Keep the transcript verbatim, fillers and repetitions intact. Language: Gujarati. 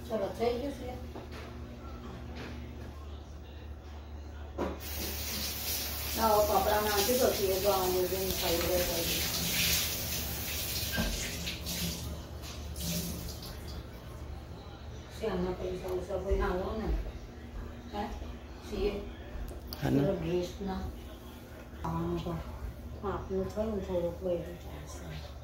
ચલો થઈ ગયું છે. ના કપડા નાખી દો છીએ તો આને જેમ ખાઈ રહ્યા છે. શ્યામના પૈસા ઉસા કોઈ ના લો ને હે છીએ ડ્રેસના આપનું થયું થોડુંક વહેલું ચાલશે.